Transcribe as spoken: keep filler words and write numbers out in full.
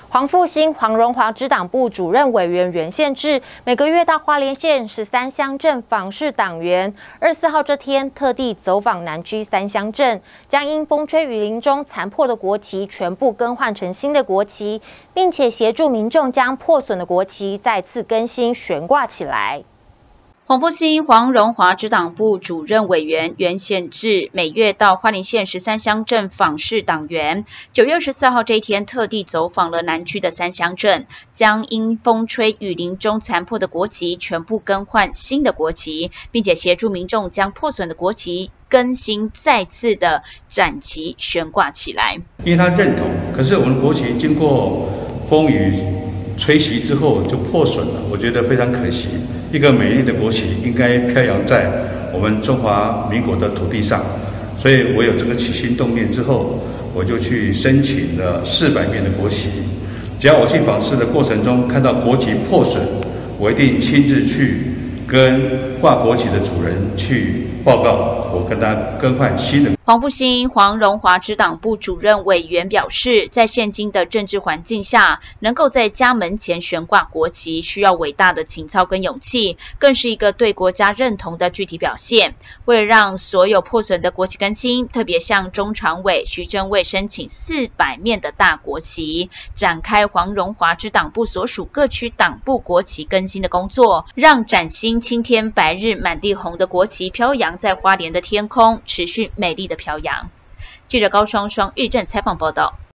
黄复兴、黄荣华之党部主任委员袁宪志每个月到花莲县十三乡镇访视党员。二十四号这天，特地走访南区三乡镇，将因风吹雨淋中残破的国旗全部更换成新的国旗，并且协助民众将破损的国旗再次更新悬挂起来。 黄复兴、黄荣华之党部主任委员袁宪志每月到花莲县十三乡镇访视党员。九月二十四号这一天，特地走访了南区的三乡镇，将因风吹雨淋中残破的国旗全部更换新的国旗，并且协助民众将破损的国旗更新，再次的展旗悬挂起来。 因为他认同，可是我们国旗经过风雨吹袭之后就破损了，我觉得非常可惜。 一个美丽的国旗应该飘扬在我们中华民国的土地上，所以我有这个起心动念之后，我就去申请了四百面的国旗。只要我去访视的过程中看到国旗破损，我一定亲自去跟挂国旗的主人去报告，我跟他更换新的。 黄复兴、黄荣华之党部主任委员表示，在现今的政治环境下，能够在家门前悬挂国旗，需要伟大的情操跟勇气，更是一个对国家认同的具体表现。为了让所有破损的国旗更新，特别向中常委徐正卫申请四百面的大国旗，展开黄荣华之党部所属各区党部国旗更新的工作，让崭新青天白日满地红的国旗飘扬在花莲的天空，持续美丽的 飘扬。记者高双双日正采访报道。